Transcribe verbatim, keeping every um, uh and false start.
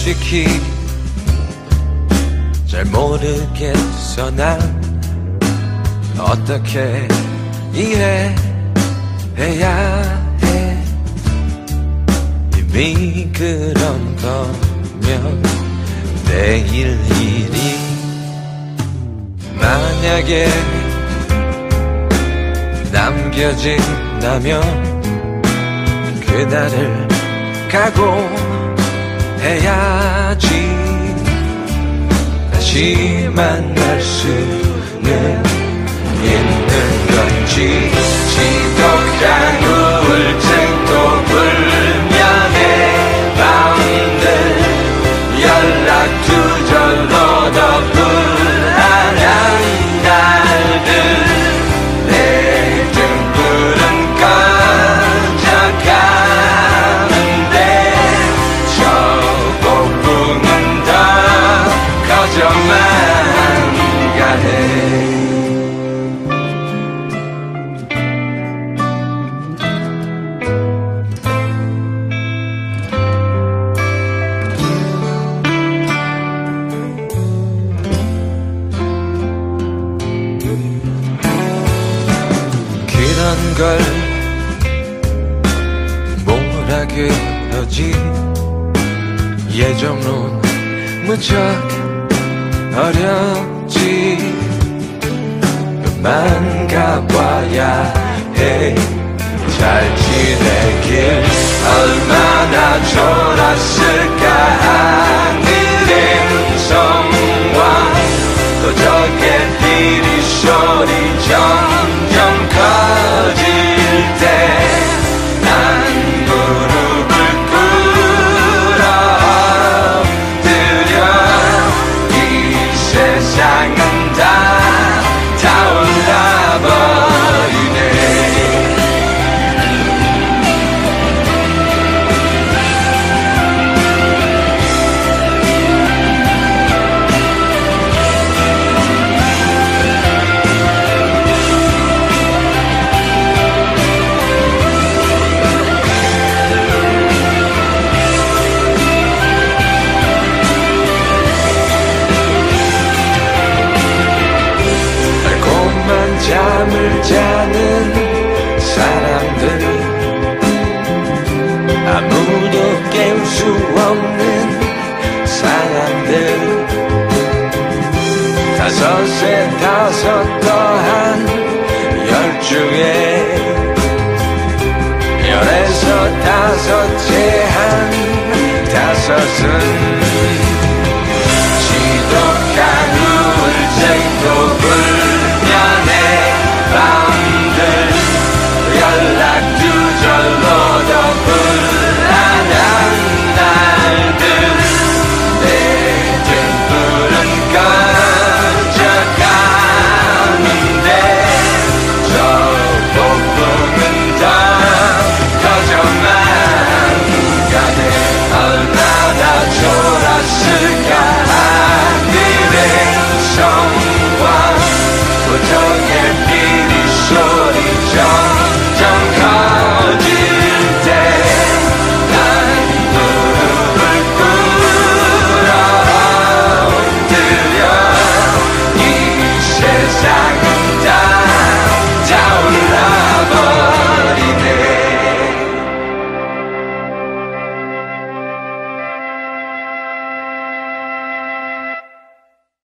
솔직히 잘 모르겠어. 난 어떻게 이해해야 해. 이미 그런 거면 내일 일이 만약에 남겨진다면 그날을 각오해야지. 다시 만날 수는 있는 건지. 지독한 우울증도 불면의 밤들, 연락 두절로 더 불안한 날들, 내 등불은 꺼져가는데 저 폭풍은 더 커져만 가네. 그런 걸 뭐라 그러지. 예전론 무척 어렵지. 그만 가봐야 해. 잘 지내길 얼마나 졸았을까. 하늘의 성광 또 저게 비리 소리 점점 커질 때 난 무릎을 꿇어들여. 이 세상은 다 타올라버리네. 잠을 자는 사람들, 아무도 깨울 수 없는 사람들, 다섯에 다섯 더한 열중에 열에서 다섯째